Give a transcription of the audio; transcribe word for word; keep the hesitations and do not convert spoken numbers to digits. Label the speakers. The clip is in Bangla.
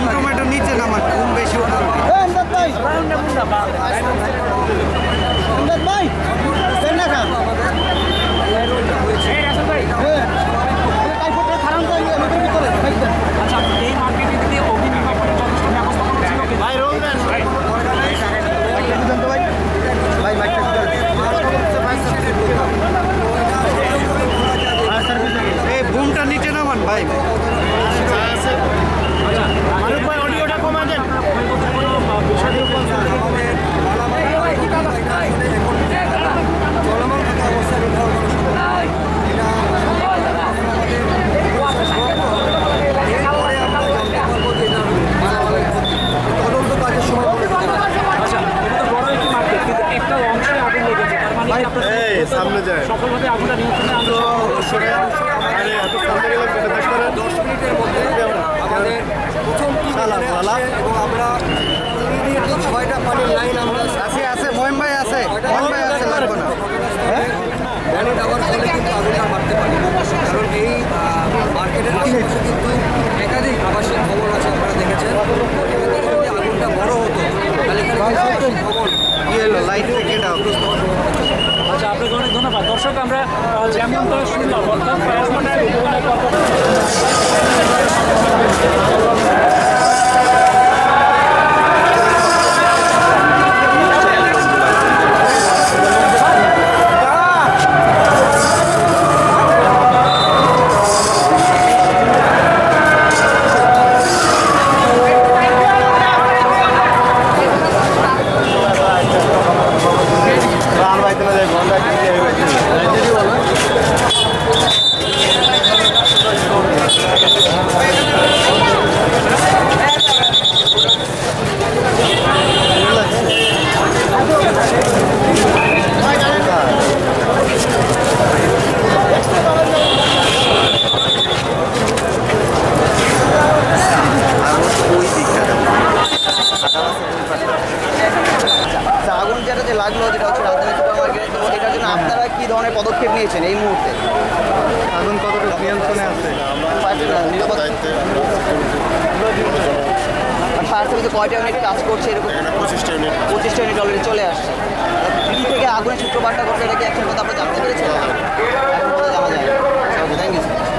Speaker 1: বুম টমেটো নিচে নামান, বুম বেশি ওঠে। এই বুমটা নিচে নামান ভাই।
Speaker 2: সামনে যায়
Speaker 3: সফলভাবে আগুনটা নিয়ন্ত্রণে আনতে
Speaker 4: দশ মিনিটের মধ্যে আমাদের প্রথম এবং আমরা ছয়টা পানির লাইন আমরা
Speaker 1: আছে আছে মহিম ভাই আছে, মহিম ভাই আছে, লাগবে না।
Speaker 4: পানি দেওয়ার ফলে কিন্তু আগুনটা মারতে পারি, কারণ এই মার্কেটের আশেপাশে কিন্তু একাধিক আবাসিক ভবন আছে, আপনারা দেখেছেন। যদি আগুনটা বড় হতো তাহলে এখানে আবাসিক ভবন
Speaker 1: কি হলো, লাইট থেকে দাও।
Speaker 3: আচ্ছা, আপনাকে অনেক ধন্যবাদ। দর্শক, আমরা যেমনটা শুনলাম অর্থাৎ ফায়ার সার্ভিসের উদ্যোগে
Speaker 1: আগুন যেটা যে লাগলো, যেটা হচ্ছে রাজধানী সুপার মার্কেট, তো এটার জন্য আপনারা কি ধরনের পদক্ষেপ নিয়েছেন এই মুহূর্তে?
Speaker 2: আগুন কতটুকু নিয়ন্ত্রণে আছে?
Speaker 1: ফায়ার সার্ভিসে কয়টা ইউনিট কাজ করছে? এরকম
Speaker 2: পঁচিশটা ইউনিট
Speaker 1: পঁচিশটা ইউনিট অলরেডি চলে আসছে। দিল্লি থেকে আগুনের সূত্রপাতটা করতে এটা কি একসাথে কথা আপনারা জানতে পেরেছেন? এখন কথা জানা যায়। Thank you.